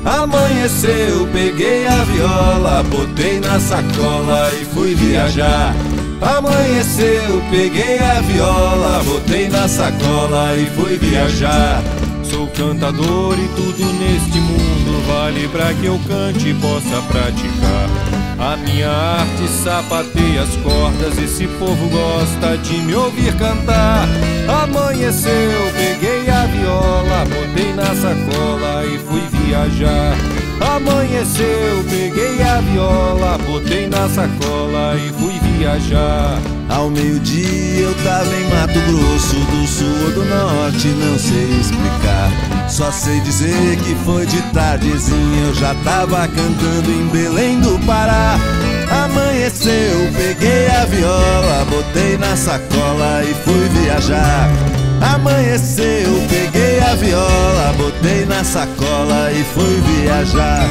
Amanheceu, peguei a viola, botei na sacola e fui viajar. Amanheceu, peguei a viola, botei na sacola e fui viajar. Sou cantador e tudo neste mundo vale pra que eu cante e possa praticar. A minha arte sapateia as cordas, esse povo gosta de me ouvir cantar. Amanheceu, peguei a viola, botei na sacola e fui viajar. Amanheceu, peguei a viola, botei na sacola e fui viajar. Ao meio-dia eu tava em Mato Grosso, do sul ou do norte, não sei explicar. Só sei dizer que foi de tardezinha, eu já tava cantando em Belém do Pará. Amanheceu, peguei a viola, botei na sacola e fui viajar. Amanheceu, peguei a viola, botei na sacola e fui viajar.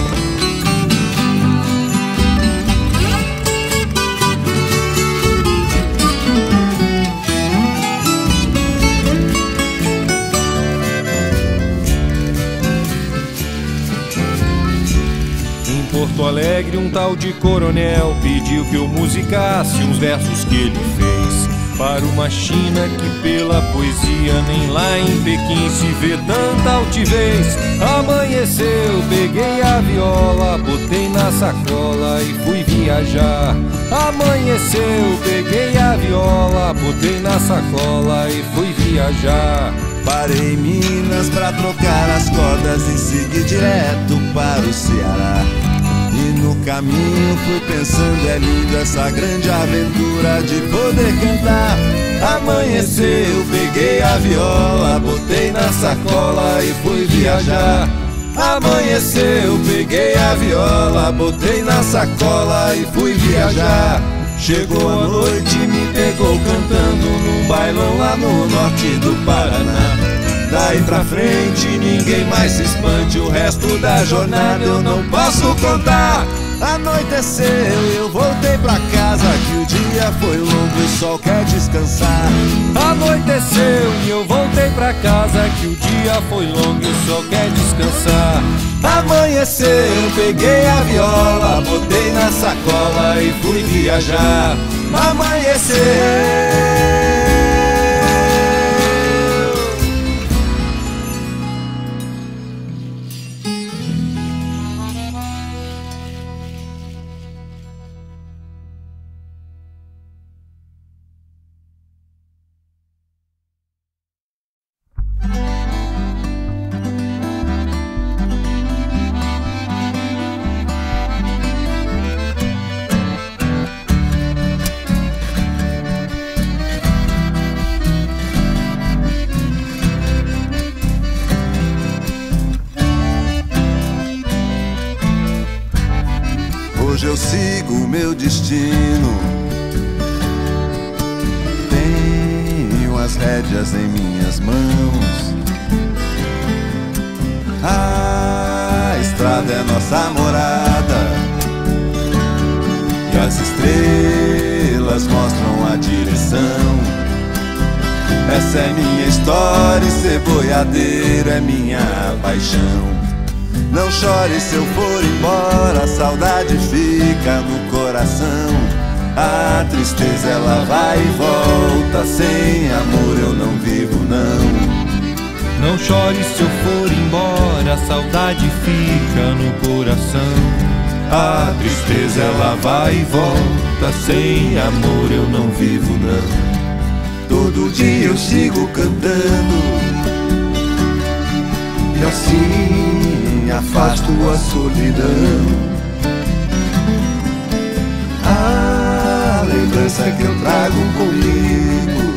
Em Porto Alegre, um tal de coronel pediu que eu musicasse uns versos que ele fez para uma China que pela poesia nem lá em Pequim se vê tanta altivez. Amanheceu, peguei a viola, botei na sacola e fui viajar. Amanheceu, peguei a viola, botei na sacola e fui viajar. Parei em Minas pra trocar as cordas e segui direto para o Ceará. E no caminho fui pensando, é lindo essa grande aventura de poder cantar. Amanheceu, peguei a viola, botei na sacola e fui viajar. Amanheceu, peguei a viola, botei na sacola e fui viajar. Chegou a noite e me pegou cantando num bailão lá no norte do Paraná. Daí pra frente ninguém mais se espante, o resto da jornada eu não posso contar. Anoiteceu e eu voltei pra casa, que o dia foi longo e o sol quer descansar. Anoiteceu e eu voltei pra casa, que o dia foi longo e o sol quer descansar. Amanheceu, peguei a viola, botei na sacola e fui viajar. Amanheceu. Hoje eu sigo o meu destino, tenho as rédeas em minhas mãos. A estrada é nossa morada e as estrelas mostram a direção. Essa é minha história e ser boiadeiro é minha paixão. Não chore se eu for embora, a saudade fica no coração. A tristeza ela vai e volta, sem amor eu não vivo não. Não chore se eu for embora, a saudade fica no coração. A tristeza ela vai e volta, sem amor eu não vivo não. Todo dia eu sigo cantando e assim afasto a solidão. A lembrança que eu trago comigo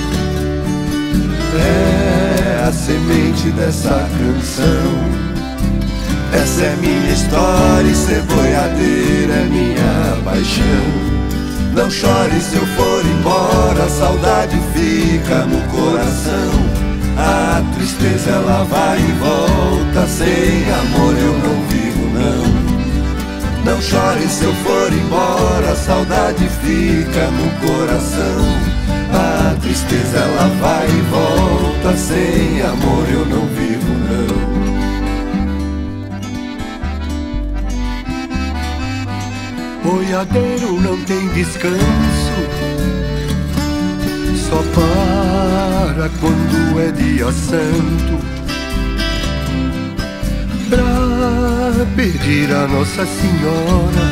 é a semente dessa canção. Essa é minha história e ser boiadeiro é minha paixão. Não chore se eu for embora, a saudade fica no coração. A tristeza ela vai e volta, sem amor eu não vivo não. Não chore se eu for embora, a saudade fica no coração. A tristeza ela vai e volta, sem amor eu não vivo não. boiadeiro não tem descanso, só para quando é dia santo, pra pedir a Nossa Senhora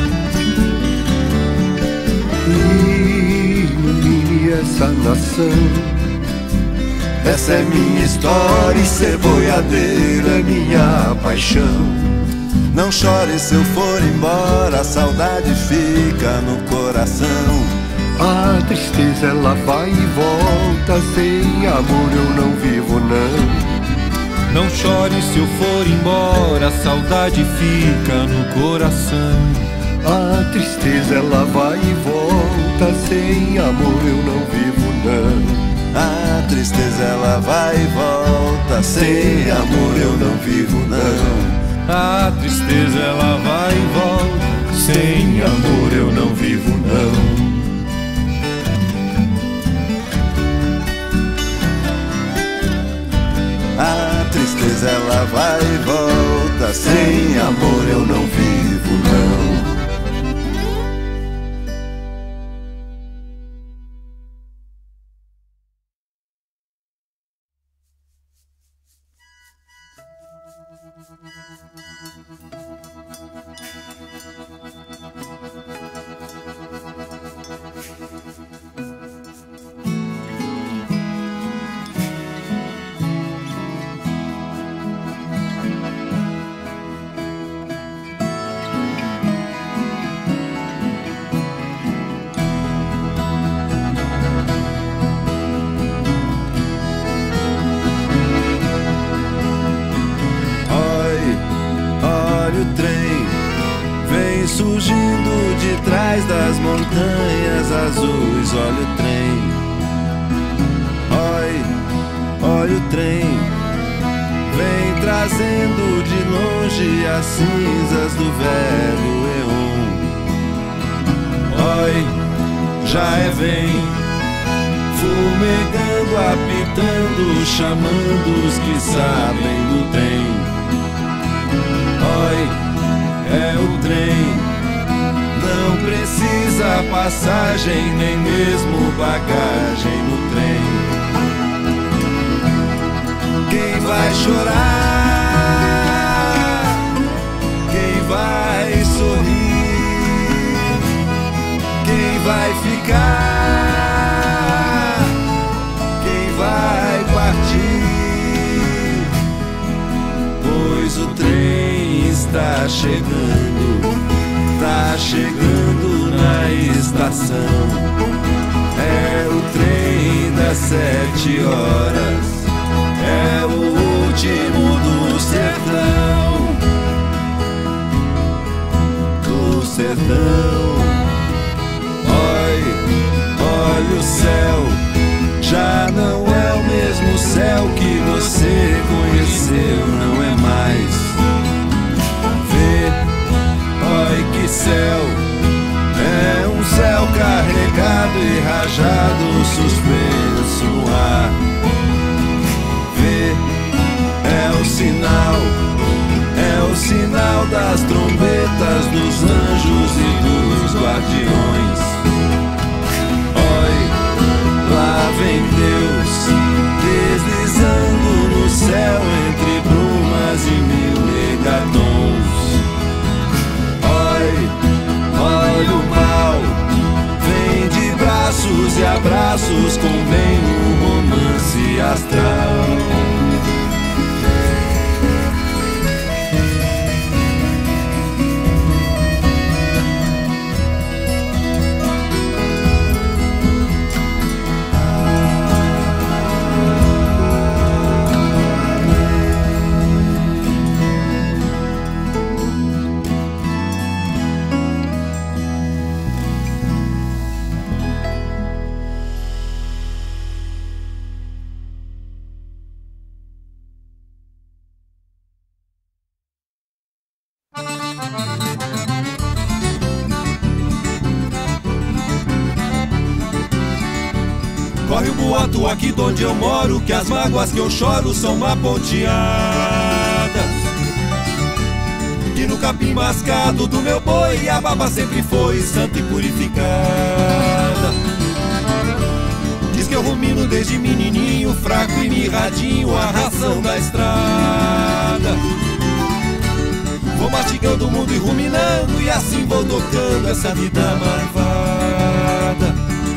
ilumine essa nação. Essa é minha história e ser boiadeiro é minha paixão. Não chore se eu for embora, a saudade fica no coração. A tristeza ela vai e volta, sem amor eu não vivo não. Não chore se eu for embora, a saudade fica no coração. A tristeza ela vai e volta, sem amor eu não vivo não. A tristeza ela vai e volta, sem amor eu não vivo não. A tristeza ela vai e volta, sem amor eu não vivo não. A tristeza ela vai e volta, sem amor eu não vivo não. Surgindo de trás das montanhas azuis, olha o trem. Olha o trem. Vem trazendo de longe as cinzas do velho Eon. Já é vem, fumegando, apitando, chamando os que sabem do trem. É o trem, não precisa passagem, nem mesmo bagagem no trem. Quem vai chorar? Quem vai sorrir? Quem vai ficar? Quem vai partir? Pois o trem está chegando na estação. É o trem das 7 horas, é o último do sertão. Do sertão. Olha o céu, já não é o mesmo céu que você conheceu, não é mais. Que céu, é um céu carregado e rajado, suspenso no ar. Vê, é o sinal das trombetas dos anjos e dos guardiões. Lá vem Deus, deslizando no céu entre brumas e 1000 megatons. Olha o mal, vem de braços e abraços com bem um romance astral. Corre o boato aqui de onde eu moro que as mágoas que eu choro são maponteadas, que no capim mascado do meu boi a baba sempre foi santa e purificada. Diz que eu rumino desde menininho, fraco e mirradinho, a ração da estrada. Vou mastigando o mundo e ruminando, e assim vou tocando essa vida marvada.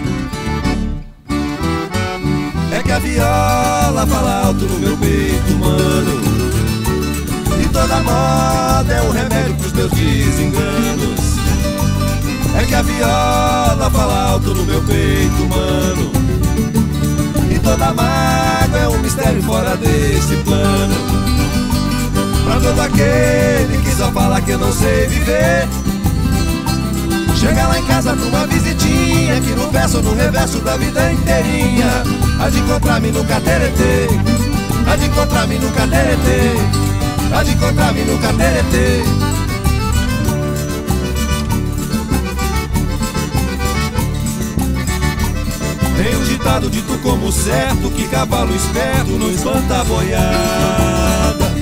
É que a viola fala alto no meu peito, mano, e toda moda é um remédio pros meus desenganos. É que a viola fala alto no meu peito, mano, e toda mágoa é um mistério fora desse plano. Pra todo aquele que só fala que eu não sei viver, chega lá em casa pra uma visitinha, que no verso ou no reverso da vida inteirinha há de encontrar-me no cateretê, há de encontrar-me no cateretê, há de encontrar-me no cateretê. Tem um ditado dito como certo, que cavalo esperto não espanta a boiada,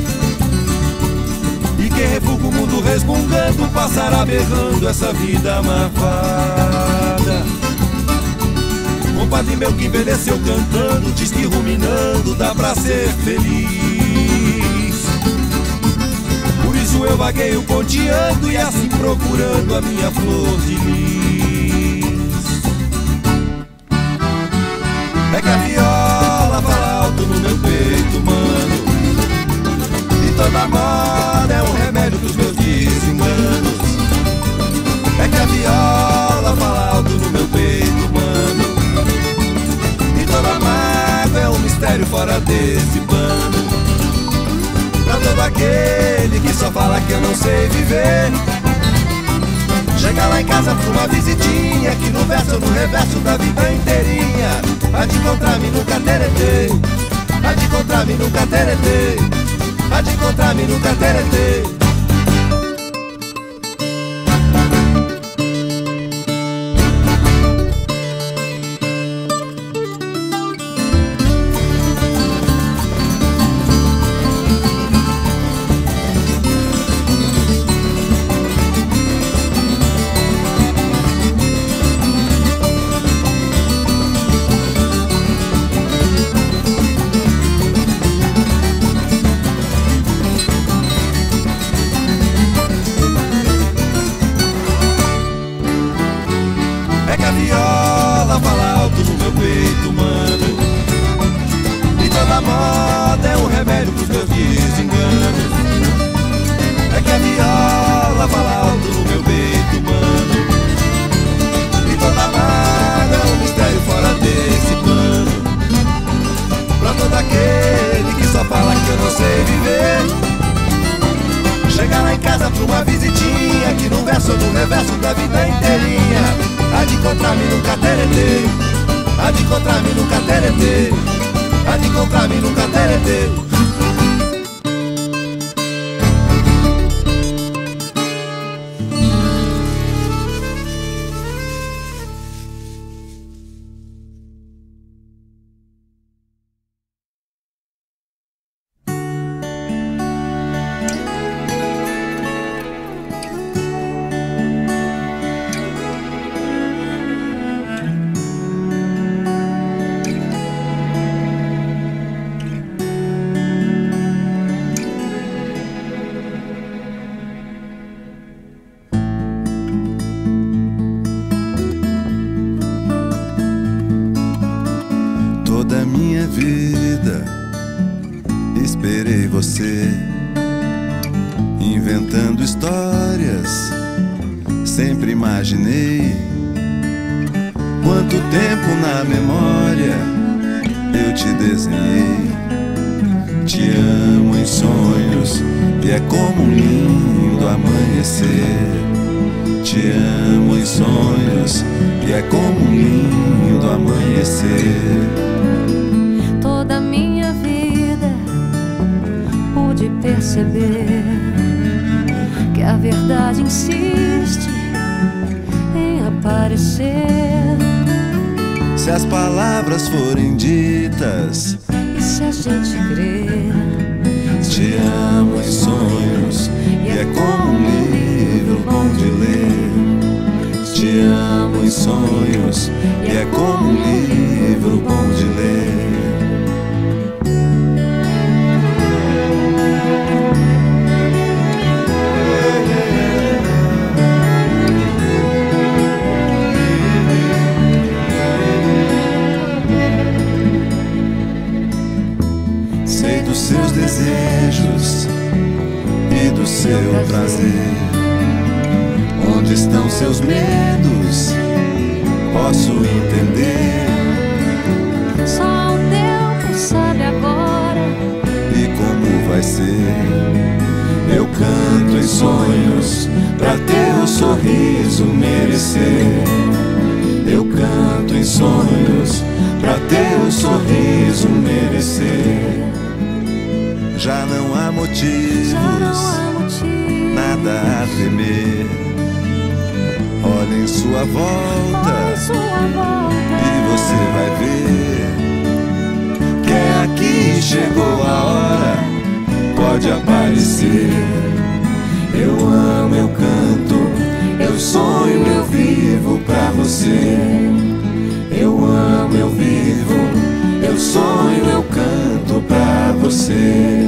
e quem refuga o mundo resmungando passará berrando essa vida marvada. Compadre meu que envelheceu cantando, diz que ruminando dá pra ser feliz. Por isso eu vagueio ponteando e assim procurando a minha flor de lis. É que a viola fala alto no meu peito, mano, e toda moda é um remédio pros meus desenganos. É que a viola fala alto no meu peito, mano, e toda mágoa é um mistério fora desse plano. Pra todo aquele que só fala que eu não sei viver, chega lá em casa pra uma visitinha, que no verso ou no reverso da vida inteirinha há de encontrar-me no cateretê, há de encontrar-me no cateretê, há de encontrar-me no cateretê. Inventando histórias, sempre imaginei quanto tempo na memória eu te desenhei. Te amo em sonhos e é como um lindo amanhecer. Te amo em sonhos e é como um lindo amanhecer. Toda minha vida pude perceber que a verdade insiste em aparecer. Se as palavras forem ditas e se a gente crer, te amo em sonhos e é como um sonhos e é como um livro bom de ler. Sei dos seus desejos e do seu prazer. Onde estão seus medos? Posso entender. Só o tempo sabe agora. E como vai ser? Eu canto em sonhos pra teu sorriso merecer. Eu canto em sonhos pra teu sorriso merecer. Já não há motivos, nada a temer. Olha em sua volta e você vai ver que é aqui chegou a hora, pode aparecer. Eu amo, eu canto, eu sonho, eu vivo pra você. Eu amo, eu vivo, eu sonho, eu canto pra você.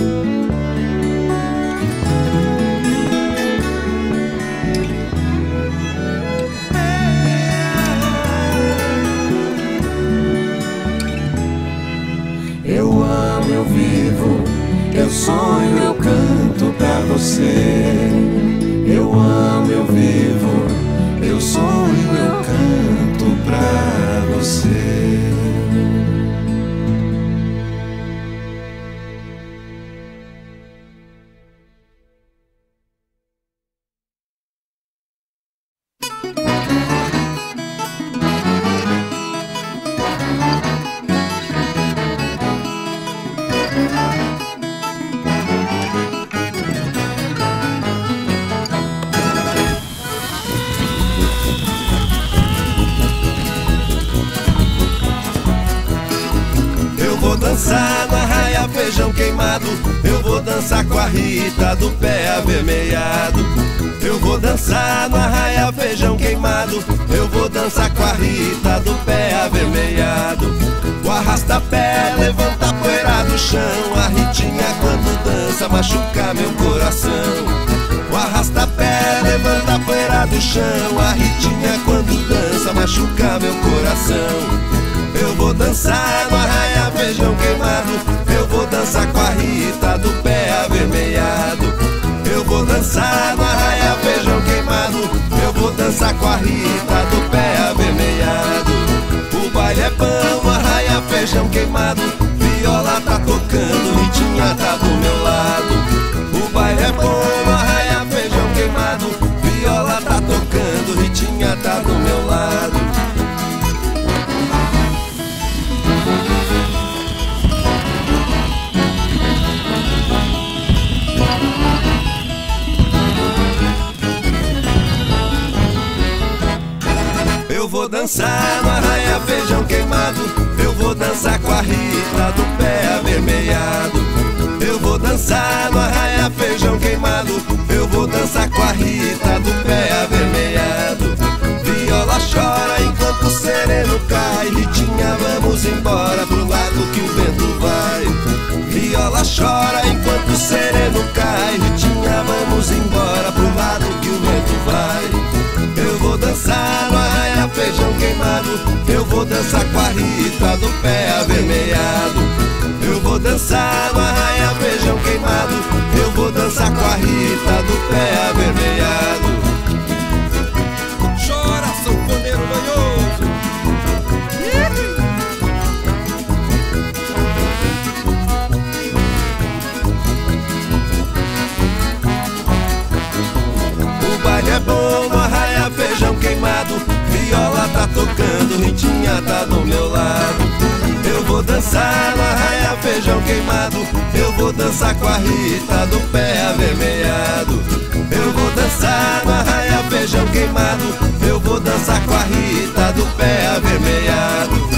Eu amo, eu vivo, eu sonho, eu canto pra você. Eu amo, eu vivo, eu sonho, eu canto pra você. Dançar no arraia feijão queimado. Eu vou dançar com a Rita do pé avermelhado. Eu vou dançar no arraia feijão queimado. Eu vou dançar com a Rita do pé avermelhado. O arrasta-pé levanta a poeira do chão. A Ritinha quando dança machuca meu coração. O arrasta-pé levanta a poeira do chão. A Ritinha quando dança machuca meu coração. Eu vou dançar no arraia feijão queimado. Eu vou dançar com a Rita do pé avermelhado. Eu vou dançar no arraia feijão queimado. Eu vou dançar com a Rita do pé avermelhado. O baile é bom no arraia feijão queimado. Viola tá tocando, Ritinha tá do meu lado. O baile é bom no arraia feijão queimado. Viola tá tocando, Ritinha tá do meu lado. Eu vou dançar no arraia feijão queimado. Eu vou dançar com a Rita do pé avermelhado. Eu vou dançar no arraia feijão queimado. Eu vou dançar com a Rita do pé avermelhado. Viola chora enquanto o sereno cai. Ritinha, vamos embora pro lado que o vento vai. Viola chora enquanto o sereno cai. Ritinha, vamos embora pro lado que o vento vai. Eu vou dançar no arraia feijão queimado. Eu vou dançar com a Rita do pé avermelhado. Eu vou dançar no arraia feijão queimado. Eu vou dançar com a Rita do pé avermelhado. Chora, sanfoneiro manhoso. O baile é bom no arraia feijão queimado. Viola tá tocando, Ritinha tá do meu lado. Eu vou dançar no arraia feijão queimado. Eu vou dançar com a Rita do pé avermelhado. Eu vou dançar no arraia feijão queimado. Eu vou dançar com a Rita do pé avermelhado.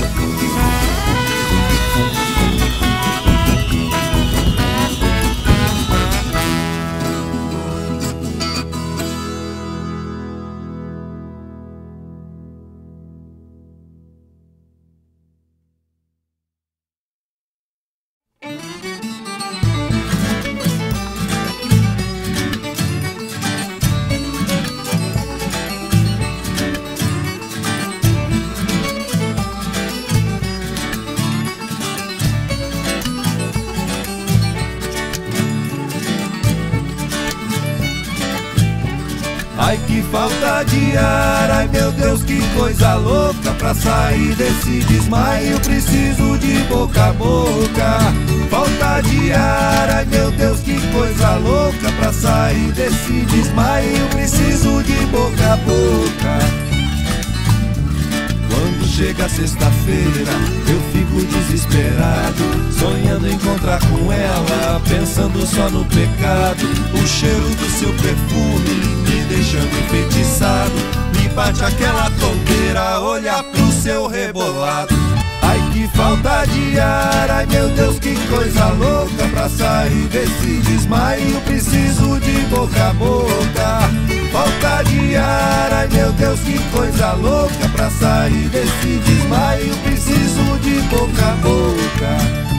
Ai que falta de ar, ai meu Deus que coisa louca. Pra sair desse desmaio preciso de boca a boca. Falta de ar, ai meu Deus que coisa louca. Pra sair desse desmaio preciso de boca a boca. Quando chega sexta-feira eu fico desesperado, sonhando encontrar com ela, pensando só no pecado. O cheiro do seu perfume me deixando enfeitiçado, me bate aquela tonteira olhar pro seu rebolado. Ai que falta de ar, ai meu Deus que coisa louca. Pra sair desse desmaio preciso de boca a boca. Falta de ar, ai meu Deus que coisa louca. Pra sair desse desmaio preciso de boca a boca.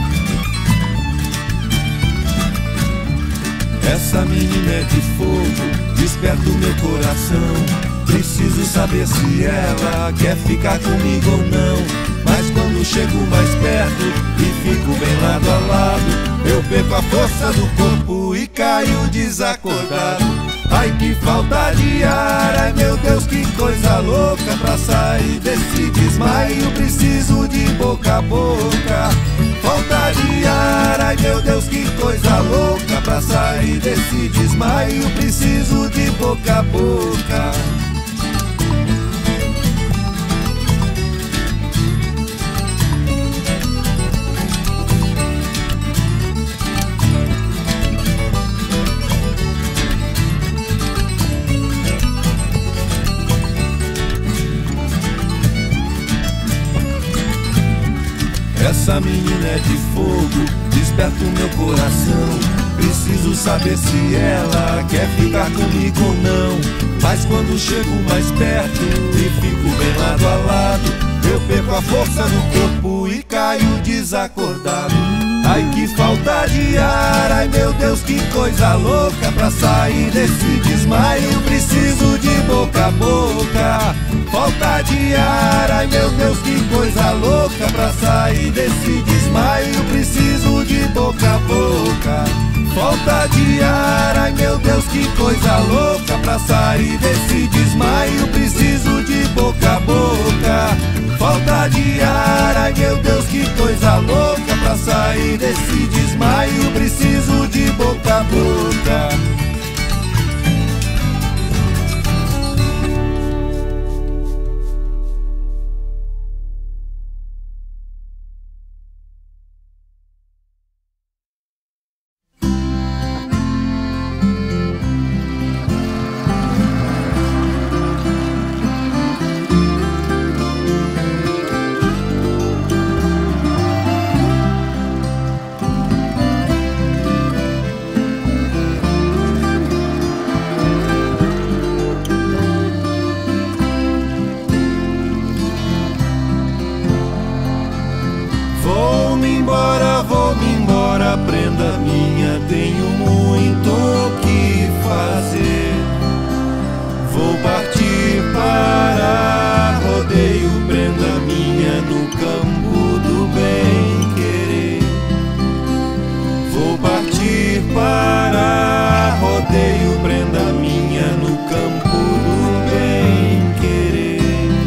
Essa menina é de fogo, desperta o meu coração. Preciso saber se ela quer ficar comigo ou não. Mas quando chego mais perto e fico bem lado a lado, eu perco a força do corpo e caio desacordado. Ai que falta de ar, ai meu Deus que coisa louca. Pra sair desse desmaio preciso de boca a boca. Falta de ar, ai meu Deus que coisa louca. Pra sair desse desmaio preciso de boca a boca. Essa menina é de fogo, desperta o meu coração. Preciso saber se ela quer ficar comigo ou não. Mas quando chego mais perto e fico bem lado a lado, eu perco a força do corpo e caio desacordado. Ai que falta de ar, ai meu Deus que coisa louca. Pra sair desse desmaio preciso de boca a boca. Falta de ar, ai meu Deus que coisa louca. Pra sair desse desmaio preciso de boca a boca. Falta de ar, ai meu Deus que coisa louca. Pra sair desse desmaio preciso de boca a boca. Falta de ar, ai meu Deus que coisa louca. Pra sair desse desmaio preciso de boca a boca. Vou-me embora, prenda minha, tenho muito o que fazer. Vou partir para rodeio, prenda minha, no campo do bem-querer. Vou partir para rodeio, prenda minha, no campo do bem-querer.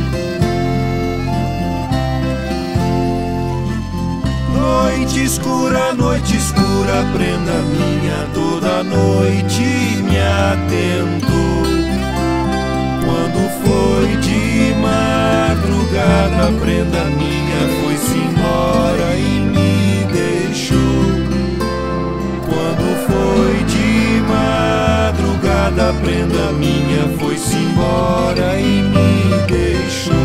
Noite escura, prenda minha, toda noite me atentou. Quando foi de madrugada, prenda minha, foi-se embora e me deixou. Quando foi de madrugada, prenda minha, foi-se embora e me deixou.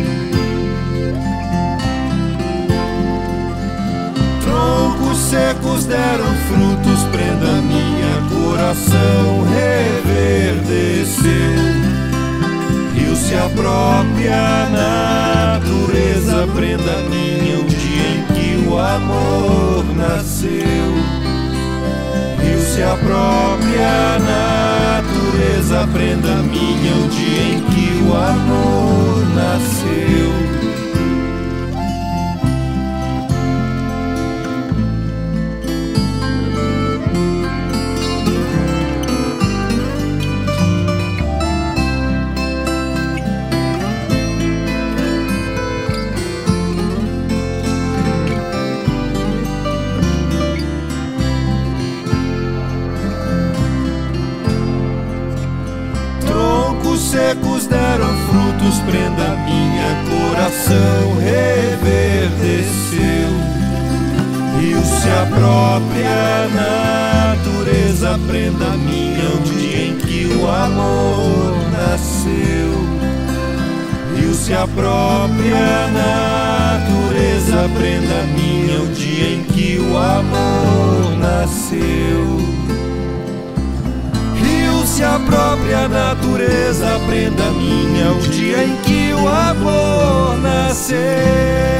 Secos deram frutos, prenda minha, coração reverdeceu. Riu-se a própria natureza, prenda minha, o dia em que o amor nasceu. Riu-se a própria natureza, prenda minha, o dia em que o amor nasceu. secos deram frutos, prenda minha, coração reverdeceu. Rio se a própria natureza, prenda minha, o dia em que o amor nasceu. Rio se a própria natureza, prenda minha, o dia em que o amor nasceu. Se a própria natureza, prenda minha, o dia em que o amor nasceu.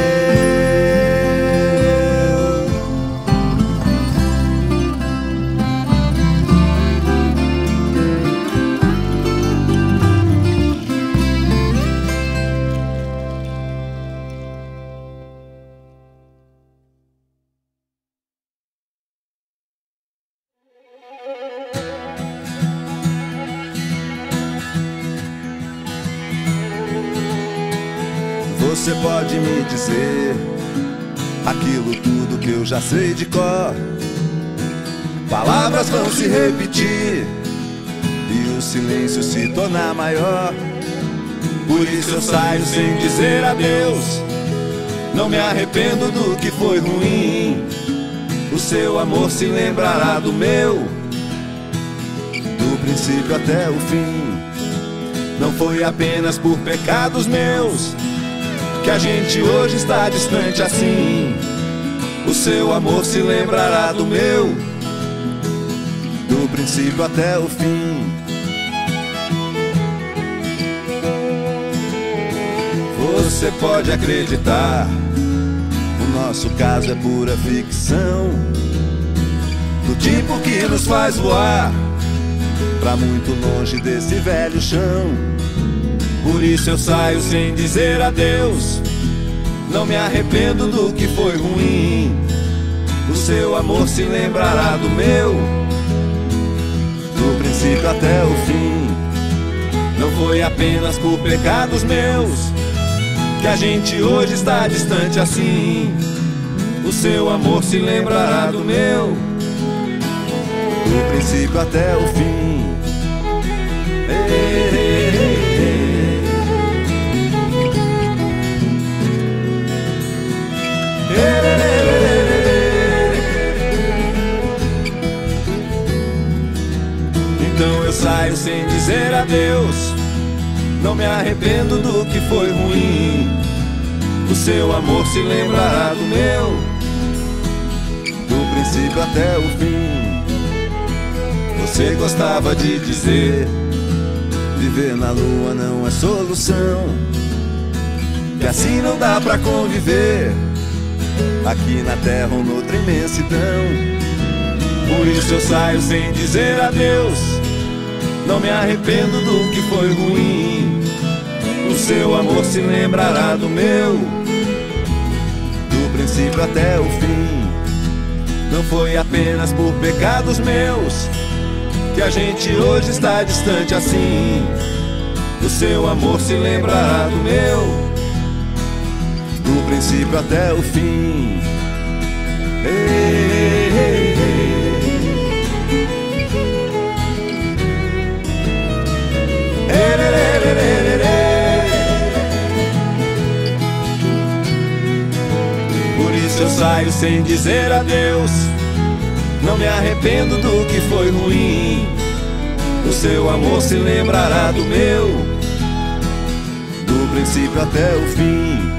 Você pode me dizer aquilo tudo que eu já sei de cor. Palavras vão se repetir e o silêncio se tornar maior. Por isso eu saio sem dizer adeus. Não me arrependo do que foi ruim. O seu amor se lembrará do meu, do princípio até o fim. Não foi apenas por pecados meus que a gente hoje está distante assim. O seu amor se lembrará do meu, do princípio até o fim. Você pode acreditar, o nosso caso é pura ficção, do tipo que nos faz voar pra muito longe desse velho chão. Por isso eu saio sem dizer adeus. Não me arrependo do que foi ruim. O seu amor se lembrará do meu, do princípio até o fim. Não foi apenas por pecados meus que a gente hoje está distante assim. O seu amor se lembrará do meu, do princípio até o fim. Então eu saio sem dizer adeus. Não me arrependo do que foi ruim. O seu amor se lembrará do meu, do princípio até o fim. Você gostava de dizer: viver na lua não é solução, que assim não dá pra conviver aqui na terra ou noutra imensidão. Por isso eu saio sem dizer adeus. Não me arrependo do que foi ruim. O seu amor se lembrará do meu, do princípio até o fim. Não foi apenas por pecados meus que a gente hoje está distante assim. O seu amor se lembrará do meu, do princípio até o fim. Por isso eu saio sem dizer adeus. Não me arrependo do que foi ruim. O seu amor se lembrará do meu, do princípio até o fim.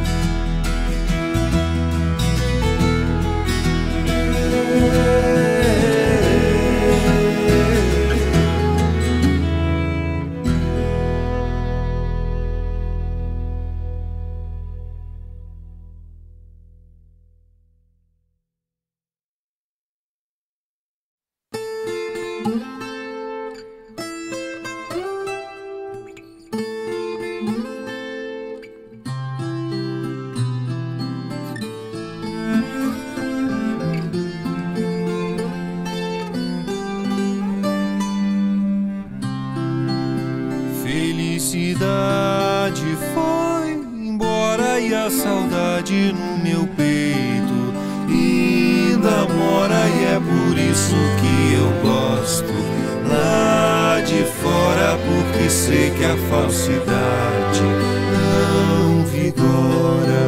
Felicidade foi embora e a saudade no meu peito ainda mora, e é por isso que eu gosto lá de fora, porque sei que a falsidade não vigora.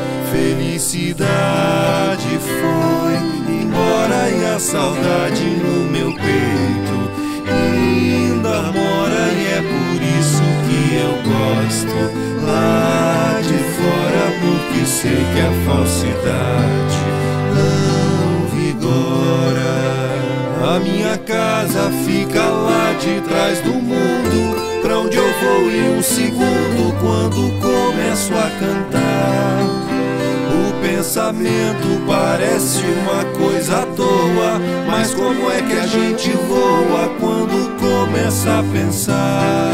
Felicidade foi embora e a saudade no meu peito ainda mora, e é por isso que eu gosto lá de fora, porque sei que a falsidade não vigora. A minha casa fica lá de trás do mundo, pra onde eu vou em um segundo quando começo a cantar. O pensamento parece uma coisa à toa, mas como é que a gente voa quando começa a pensar?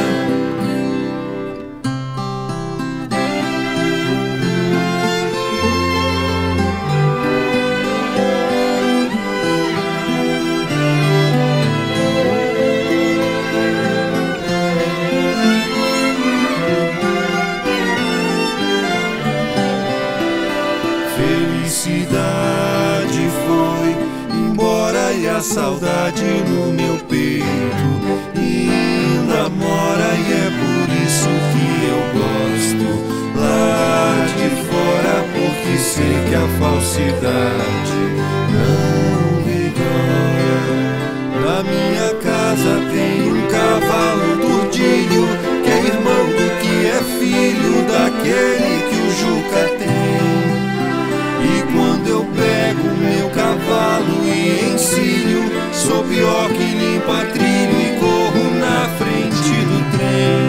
Felicidade foi embora e a saudade no meu peito ainda mora, e é por isso que eu gosto lá de fora, porque sei que a falsidade não vigora. Na minha casa tem um cavalo tordilho, que é irmão do que é filho daquele que o Juca tem. E quando eu pego meu cavalo e ensino, sou pior que limpa trilho e corro na frente do trem.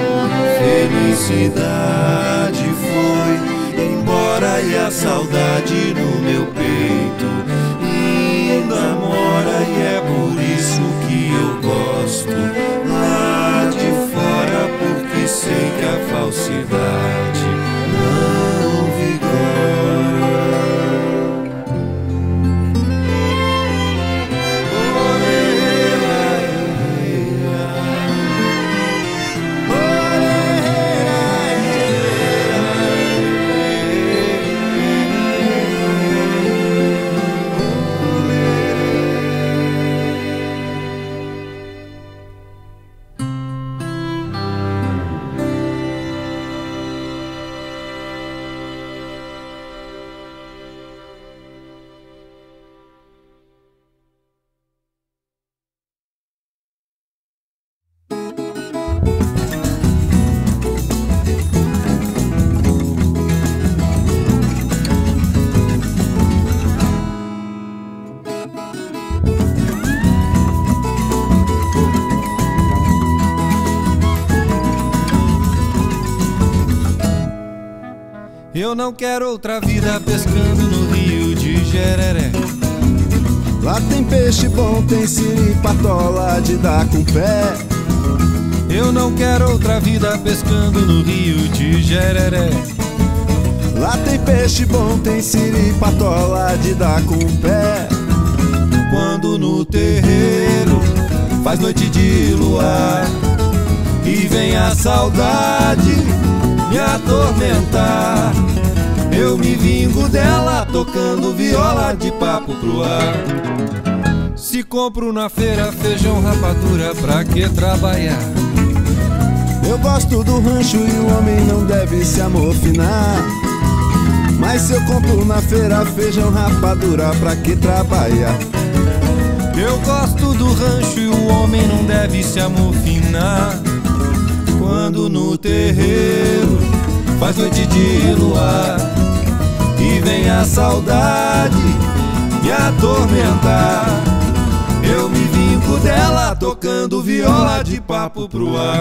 Felicidade foi embora e a saudade no meu peito ainda mora, e é por isso que eu gosto lá de fora, porque sei que a falsidade não vigora. Eu não quero outra vida pescando no rio de Jereré. Lá tem peixe bom, tem siri, patola de dar com pé. Eu não quero outra vida pescando no rio de Jereré. Lá tem peixe bom, tem siri, patola de dar com pé. Quando no terreiro faz noite de luar e vem a saudade me atormentar, eu me vingo dela tocando viola de papo pro ar. Se compro na feira feijão, rapadura, pra que trabalhar? Eu gosto do rancho e o homem não deve se amofinar. Mas se eu compro na feira feijão, rapadura, pra que trabalhar? Eu gosto do rancho e o homem não deve se amofinar. Quando no terreiro faz noite de luar e vem a saudade me atormentar, eu me vinco dela tocando viola de papo pro ar.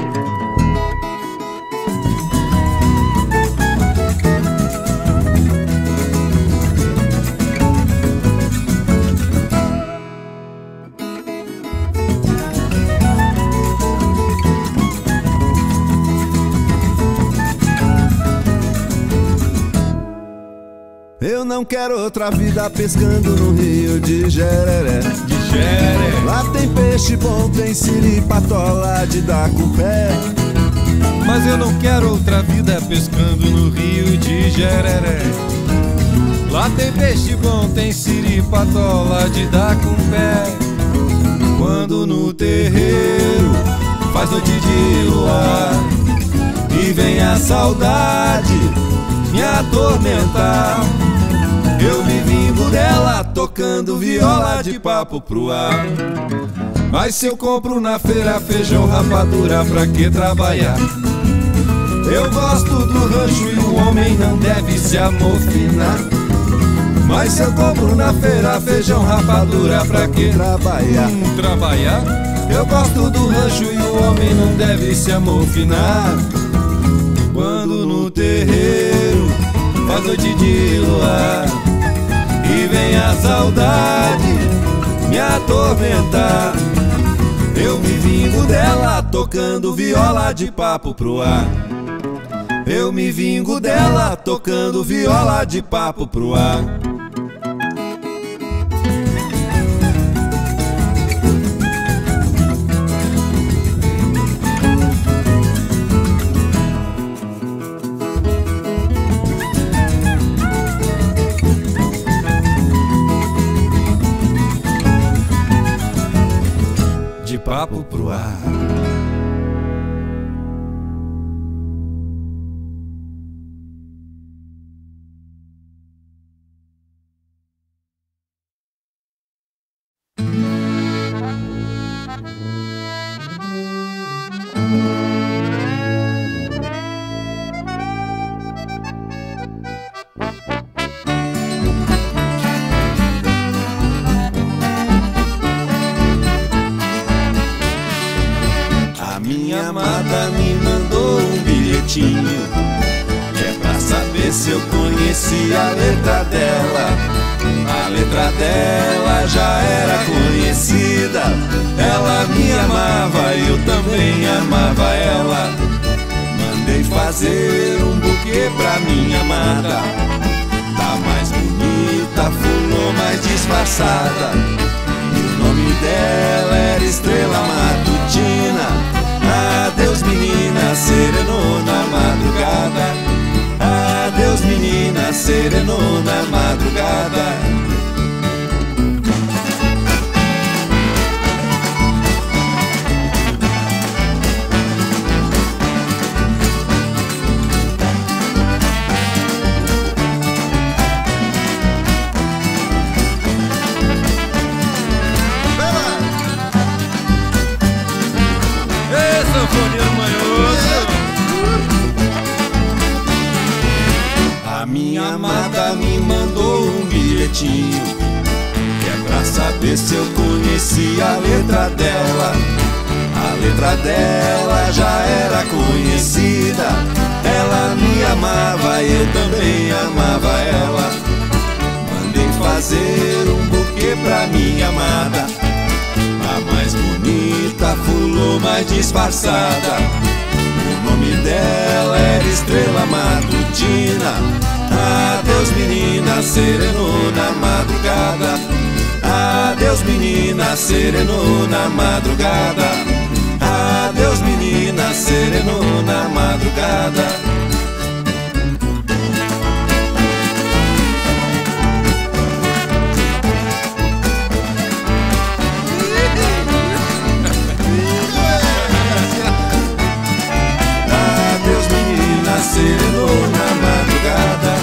Eu não quero outra vida pescando no rio de Jereré. Lá tem peixe bom, tem siri, patola de dar com pé. Mas eu não quero outra vida pescando no rio de Jereré. Lá tem peixe bom, tem siri, patola de dar com pé. Quando no terreiro faz noite de saudade me atormentar, eu me vingo dela tocando viola de papo pro ar. Mas se eu compro na feira feijão, rapadura, pra que trabalhar? Eu gosto do rancho e o homem não deve se amofinar. Mas se eu compro na feira feijão, rapadura, pra que trabalhar? Trabalhar? Eu gosto do rancho e o homem não deve se amofinar. Quando no terreiro faz noite de luar e vem a saudade me atormentar, eu me vingo dela tocando viola de papo pro ar. Eu me vingo dela tocando viola de papo pro ar. De papo pro ar. Minha amada me mandou um bilhetinho, que é pra saber se eu conheci a letra dela. A letra dela já era conhecida, ela me amava, eu também amava ela. Mandei fazer um buquê pra minha amada, tá mais bonita, fulô mais disfarçada. E o nome dela era Estrela Matutina. Adeus menina, serenou na madrugada. Adeus menina, serenou na madrugada. A minha amada me mandou um bilhetinho, que é pra saber se eu conheci a letra dela. A letra dela já era conhecida, ela me amava e eu também amava ela. Mandei fazer um buquê pra minha amada, a mais bonita, fulô mais disfarçada. O nome dela era Estrela Matutina. Adeus menina, serenou na madrugada. Adeus menina, serenou na madrugada. Adeus menina, serenou na madrugada. Serenou na madrugada.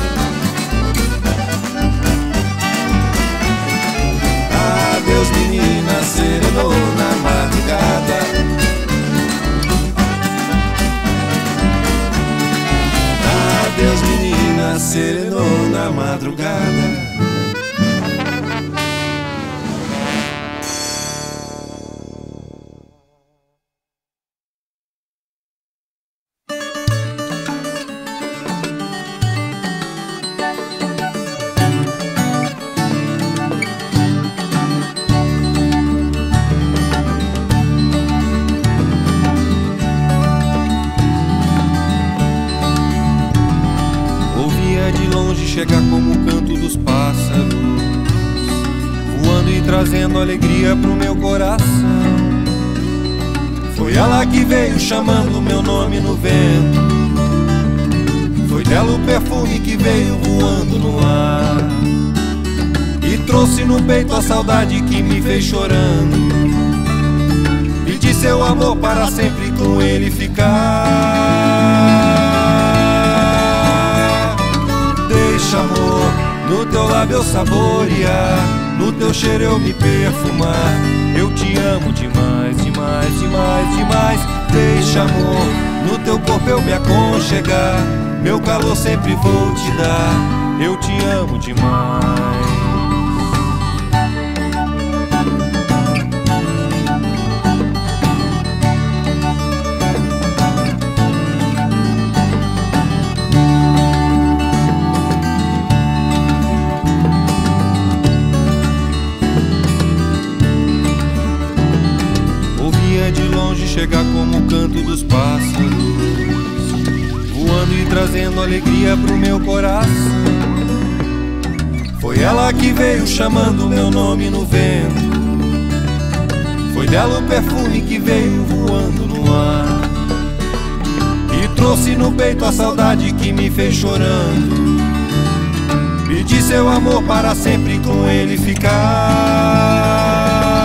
Adeus menina, serenou na madrugada. Adeus menina, serenou na madrugada. Chega como o canto dos pássaros, voando e trazendo alegria pro meu coração. Foi ela que veio chamando meu nome no vento, foi dela o perfume que veio voando no ar e trouxe no peito a saudade que me fez chorando. E de seu amor para sempre com ele ficar. no teu lábio eu saborear, no teu cheiro eu me perfumar. Eu te amo demais, demais, demais, demais. Deixa, amor, no teu corpo eu me aconchegar, meu calor sempre vou te dar. Eu te amo demais. Chegar como o canto dos pássaros, voando e trazendo alegria pro meu coração. Foi ela que veio chamando meu nome no vento, foi dela o perfume que veio voando no ar, e trouxe no peito a saudade que me fez chorando. Pedi seu amor para sempre com ele ficar.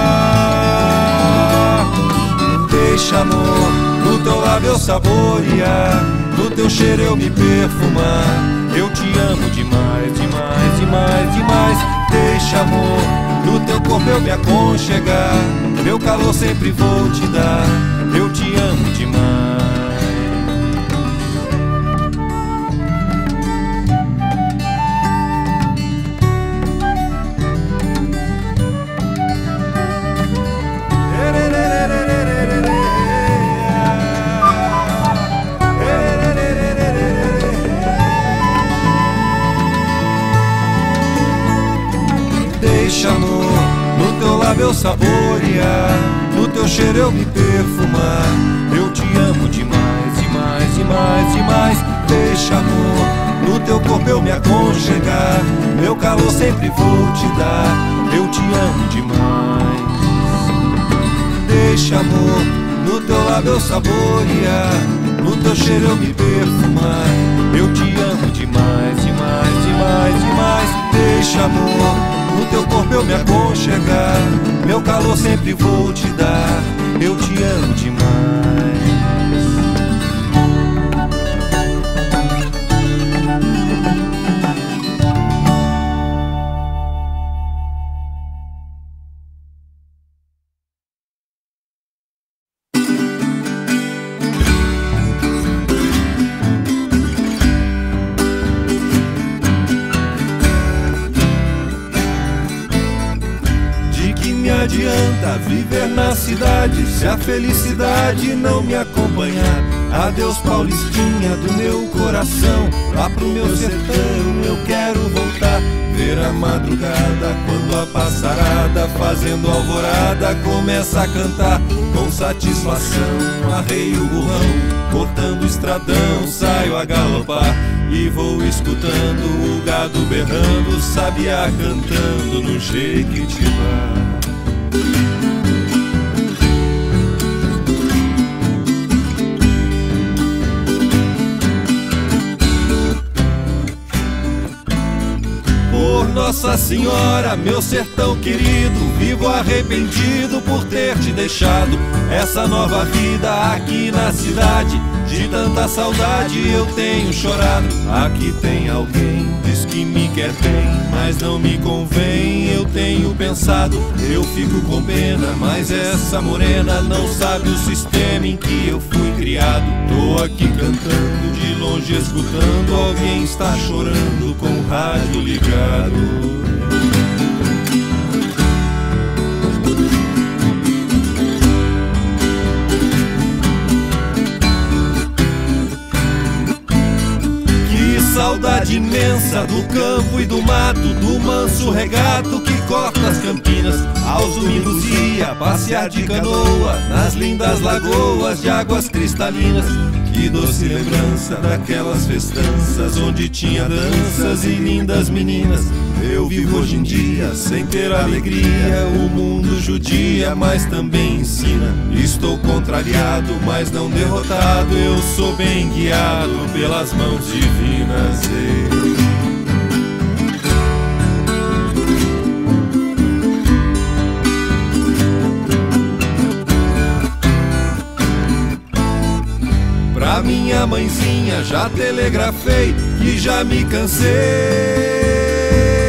Deixa, amor, no teu lábio eu saborear, no teu cheiro eu me perfumar. Eu te amo demais, demais, demais, demais. Deixa, amor, no teu corpo eu me aconchegar, meu calor sempre vou te dar. Eu te amo demais. Deixa, amor, no teu lábio eu saborear, no teu cheiro eu me perfumar. Eu te amo demais, demais, demais, demais. Deixa, amor, no teu corpo eu me aconchegar, meu calor sempre vou te dar. Eu te amo demais. Deixa, amor, no teu lábio eu saborear, no teu cheiro eu me perfumar. Eu te amo demais, demais, demais, demais. Deixa, amor, no teu corpo eu me aconchegar, meu calor sempre vou te dar. Eu te amo demais. Adianta viver na cidade se a felicidade não me acompanhar. Adeus, Paulistinha do meu coração, lá pro meu sertão eu quero voltar. Ver a madrugada quando a passarada fazendo alvorada começa a cantar. Com satisfação arreio o burrão, cortando o estradão saio a galopar. E vou escutando o gado berrando, sabiá cantando no Jequitibá. Nossa Senhora, meu sertão querido, vivo arrependido por ter te deixado. Essa nova vida aqui na cidade, de tanta saudade eu tenho chorado. Aqui tem alguém, diz que me quer bem, mas não me convém, eu tenho pensado. Eu fico com pena, mas essa morena não sabe o sistema em que eu fui criado. Tô aqui cantando, de longe escutando, alguém está chorando com o rádio ligado. Saudade imensa do campo e do mato, do manso regato que corta as campinas. Aos domingos ia passear de canoa nas lindas lagoas de águas cristalinas. Que doce lembrança daquelas festanças onde tinha danças e lindas meninas. Eu vivo hoje em dia sem ter alegria, o mundo judia, mas também ensina. Estou contrariado, mas não derrotado, eu sou bem guiado pelas mãos divinas. Pra minha mãezinha já telegrafei que já me cansei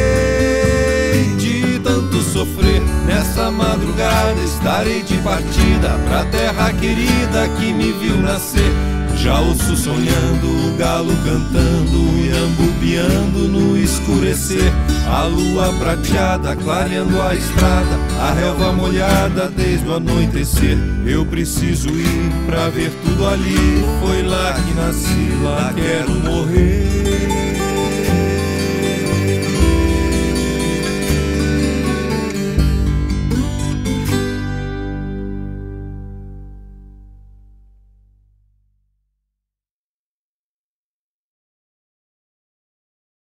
nessa madrugada estarei de partida pra terra querida que me viu nascer. Já ouço sonhando o galo cantando, o iambu piando no escurecer. A lua prateada clareando a estrada, a relva molhada desde o anoitecer. Eu preciso ir pra ver tudo ali, foi lá que nasci, lá quero morrer.